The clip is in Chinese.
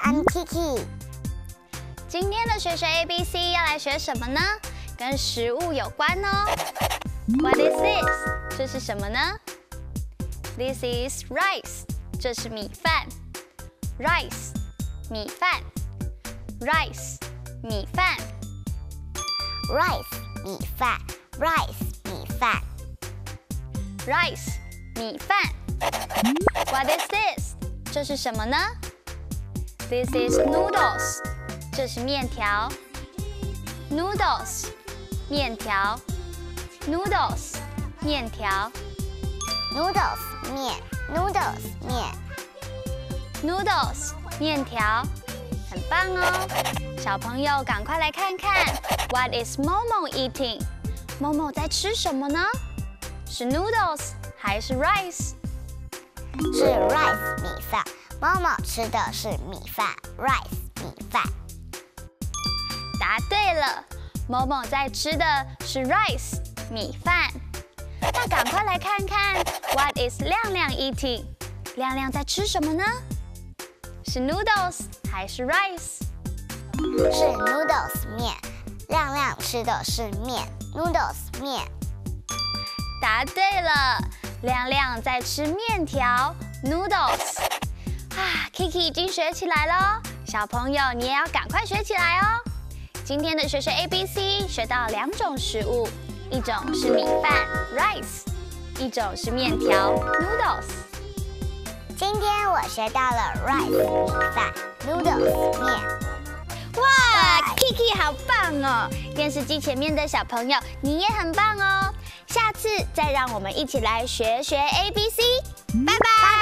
I'm Kiki。 今天的学学 ABC 要来学什么呢？跟食物有关哦。What is this？ 这是什么呢 ？This is rice。这是米饭。Rice， 米饭。Rice， 米饭。 Rice， 米饭。Rice， 米饭。 Rice， 米饭。What is this？ 这是什么呢 ？This is noodles。这是面条。Noodles， 面条。Noodles， 面条。 Noodles， 面。Noodles， 面。 Noodles， 面条，很棒哦！小朋友赶快来看看 ，What is Momo eating？ Momo在吃什么呢？是 noodles 还是 rice？ 是 rice 米饭。Momo 吃的是米饭 ，rice 米饭。 答对了 ，Momo 在吃的是 rice 米饭。那赶快来看看 ，What is 亮亮 eating？ 亮亮在吃什么呢？是 noodles 还是 rice？ 是 noodles 面，亮亮吃的是面 ，noodles 面。 答对了，亮亮在吃面条 noodles。Kiki 已经学起来了，小朋友你也要赶快学起来哦。今天的学学 ABC 学到2种食物，一种是米饭 rice， 一种是面条 noodles。 今天我学到了 rice 米饭 ，noodles 面。 哇 ，Kiki 好棒哦！电视机前面的小朋友，你也很棒哦。下次再让我们一起来学学 ABC， 拜拜。